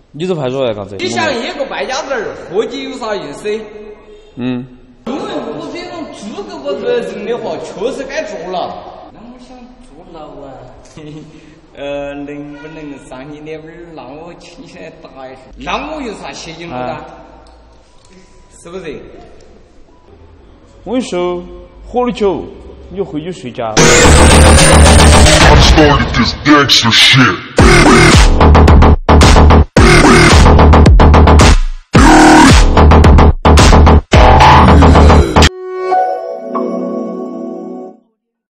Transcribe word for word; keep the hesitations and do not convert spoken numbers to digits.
你这派出所来干啥？ 你想一个败家子儿，活计有啥意思？ 嗯。 因为我这种资格不认证的话，确实该坐牢。那我想坐牢啊，呃，能不能上你那边儿让我请起来打一下？那我有啥协议了啊？是不是？ 我跟你说，喝了酒你就回去睡觉。 I started this gangster shit.